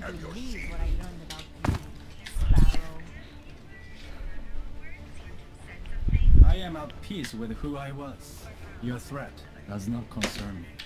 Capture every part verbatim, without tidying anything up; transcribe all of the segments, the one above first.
have your seat. What I learned about you, Sparrow. I am at peace with who I was. Your threat does not concern me.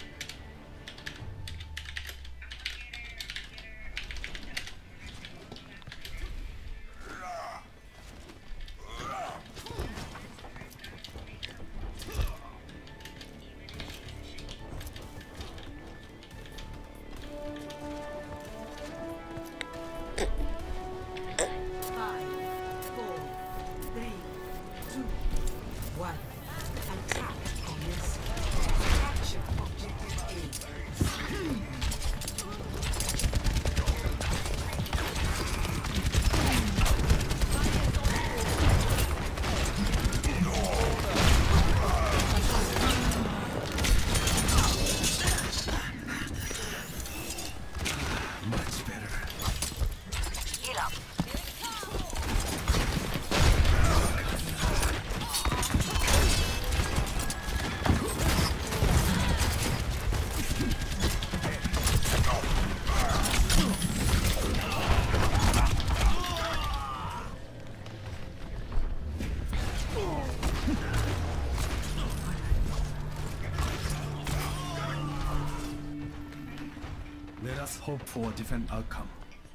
Let us hope for a different outcome.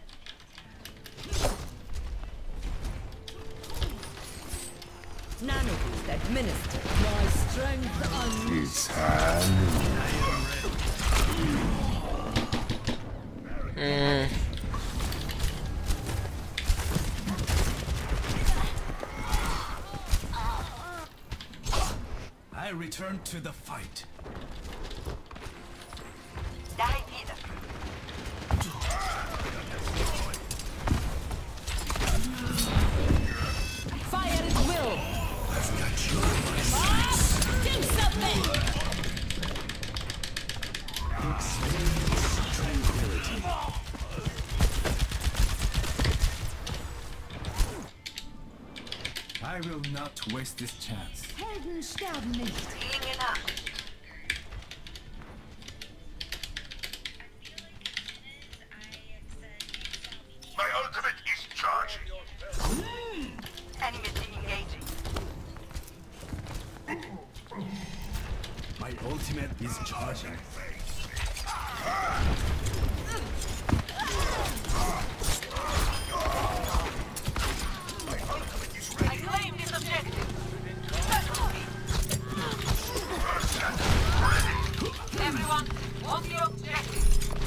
Nanoboost administered. My strength unleashed. It's hand. Mm. I return to the fight. Fire at will. I've got you in my sights. Do something. Experience tranquility. I will not waste this chance. Helden sterben nicht. My ultimate is charging. Enemy engaging. My ultimate is charging. I claim this objective. Everyone, what's your objective?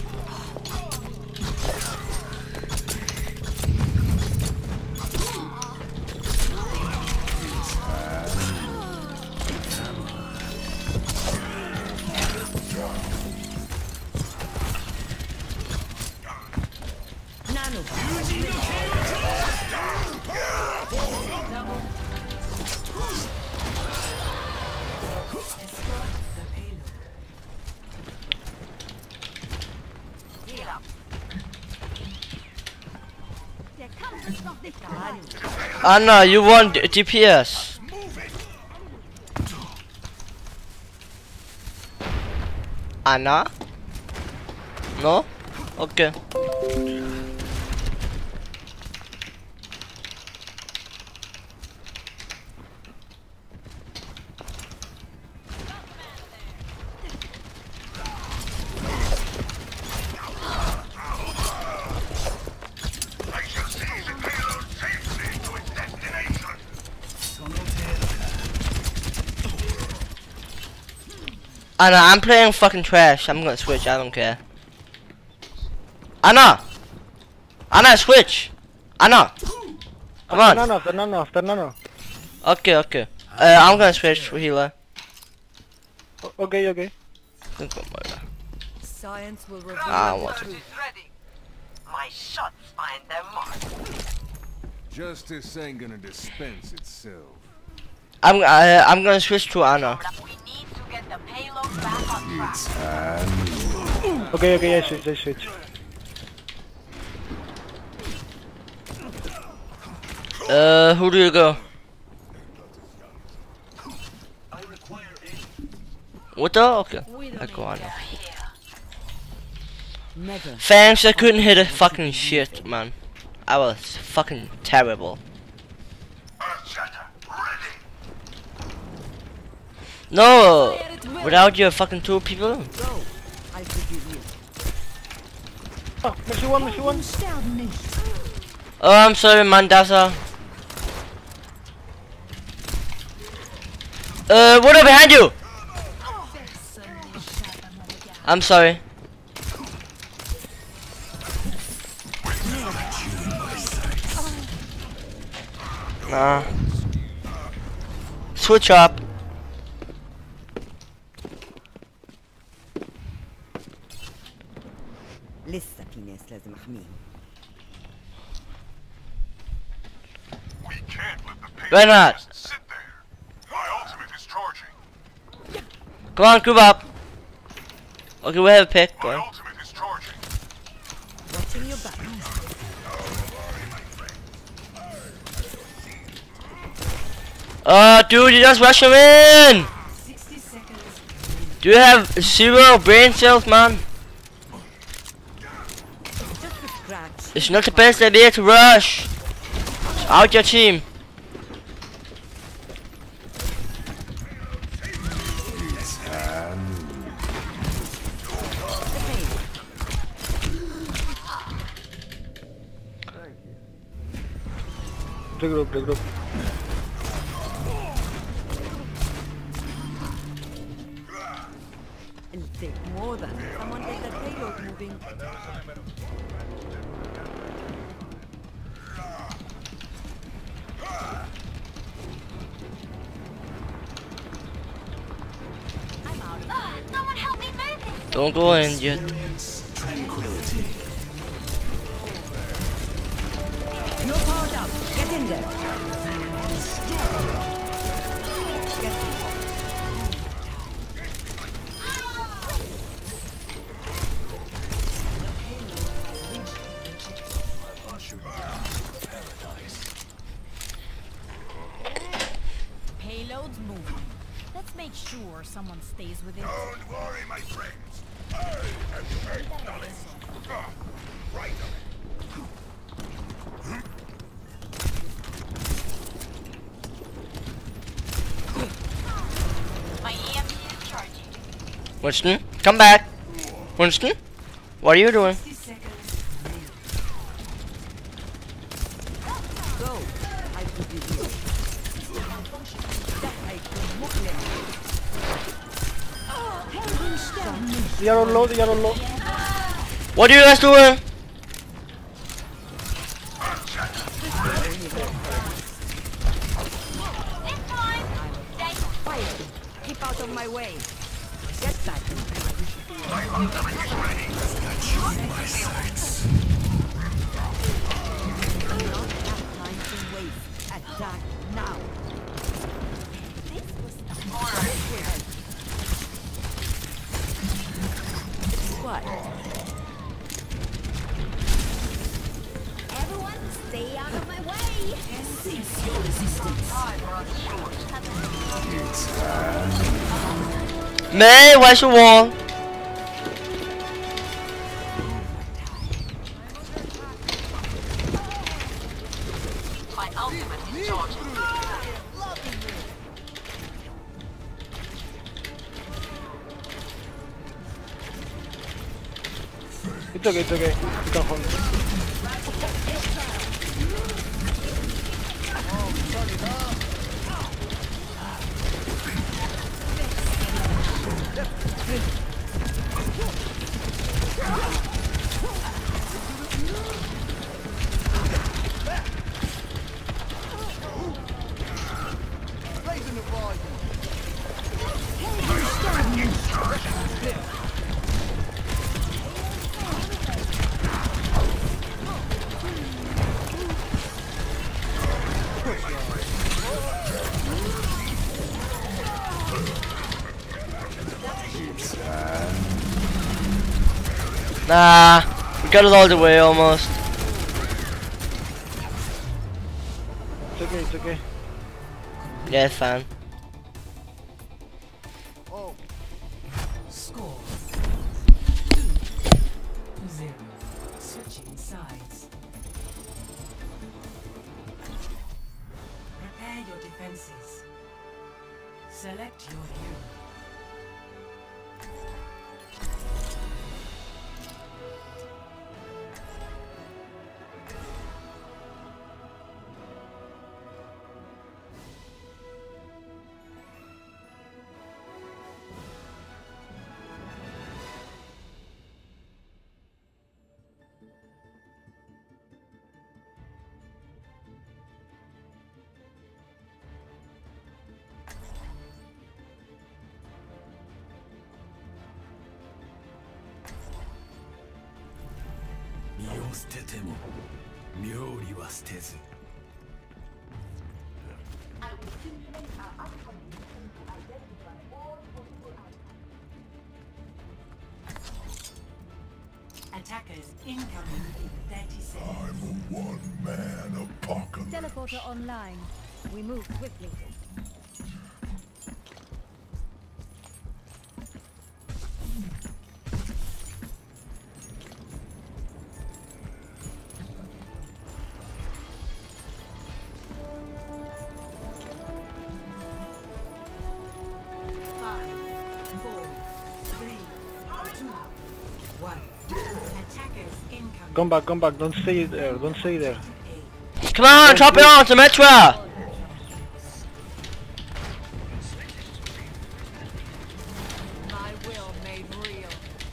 Der Kampf ist noch nicht vorbei. Anna, you want D P S? Anna? No? Okay. Anna, I'm playing fucking trash. I'm gonna switch. I don't care. Anna! Anna, switch! Anna! Come on! Nano, after nano, after nano. Okay, okay. Uh, I'm gonna switch for healer. O- Okay, okay. Science will reveal Ah, the what? truth. Is ready. My shots find their mark. Justice ain't gonna dispense itself. I'm uh, I'm gonna switch to Anna. We need to get the payload back on track. It's hand. Okay, okay, I switch, I switch. Uh, who do you go? What the? Okay. I go Anna. Never. Thanks, I couldn't hit a fucking shit, man. I was fucking terrible. Earthshatter, ready. No! Without your fucking two people? Go. I'll give you. Oh, Messi one, Messi one. Oh, I'm sorry, Mandasa. Uh, what are behind you? I'm sorry. Nah. Switch up. لسه في ناس لازم احميهم. We can't let the pain Why not? just sit there. My ultimate is charging. Come on, group up. Okay, we have a pick. My Go. ultimate is charging. Watching your back. Uh, dude, you just rush him in! Do you have zero brain cells, man? Just a scratch. It's not the best idea to rush. Out your team. Regroup, regroup. It'll take more than someone get the payload moving. I'm out of here. Someone help me move this. Don't go in yet. You're powered up. Get in there. Get in. Payload's moving. Let's make sure someone stays with it. Don't worry, my friends. I have acknowledged. Ah, right on it. My E M P is charging. Winston, come back. Winston, what are you doing? Go. I give you this. That I can look at. They are on low, they are on low. What are you guys doing? This time, stay Fire. Keep out of my way. Get back. Not have time to waste. Attack now. this was the What? Everyone, stay out of my way. Cease your resistance. May, where's your wall? My ultimate is charging. It's okay, it's okay. You can hold it. Nah, we got it all the way almost. It's okay, it's okay. Yeah, it's fine. Score. sides. Prepare your defenses. Select your hero. Attackers incoming in thirty seconds. I'm a one-man apocalypse. Teleporter online. We move quickly. Five, four, three, two, one. Attackers incoming. Come back, come back. Don't stay there. Don't stay there. Come on, chop it on to Metra! My will made real.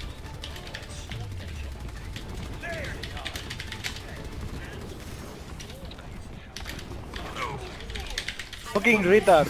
Fucking retard.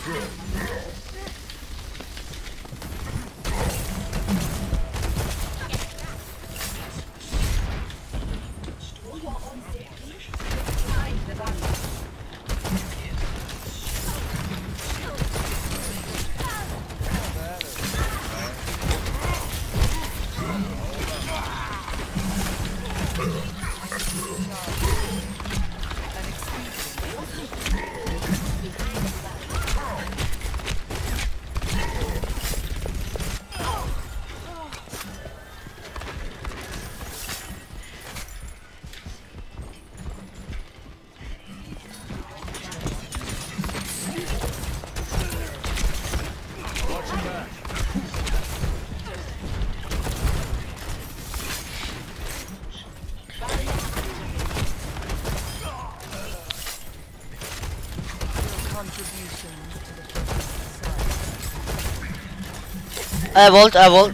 I volt, I volt.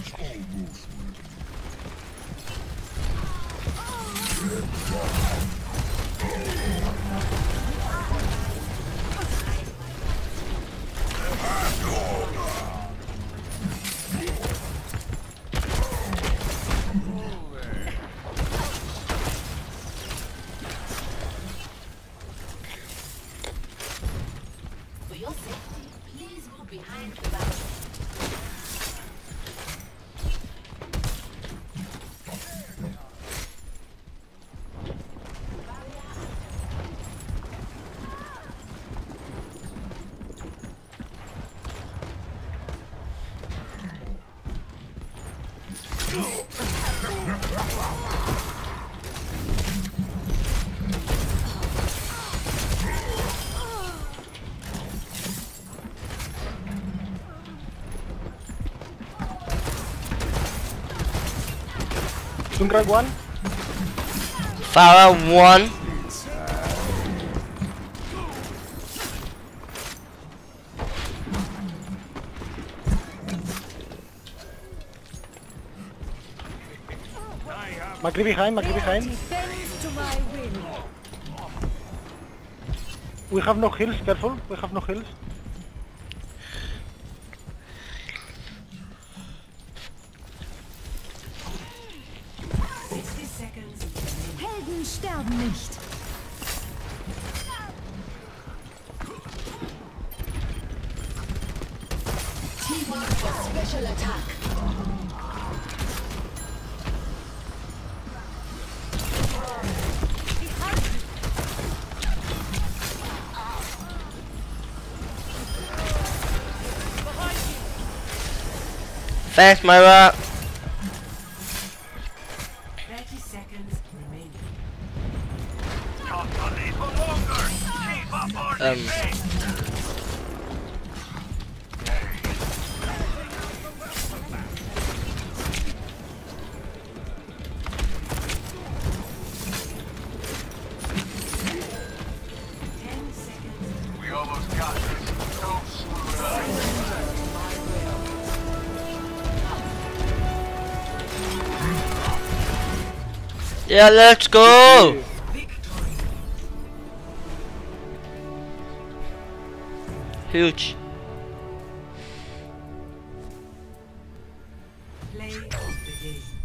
For your safety, please move behind the back. Sungrak one. Farah one. Macri behind, Macri behind. Defend to my will. We have no heals, careful. We have no heals. sixty seconds. Helden sterben nicht. Teamwork for special attack. Thanks, Myra. thirty seconds remaining. Not a little longer. Keep up our Um. defense. Ten seconds. We almost got this. Don't screw it up. Yeah, let's go. Victory. Huge. Play of the game.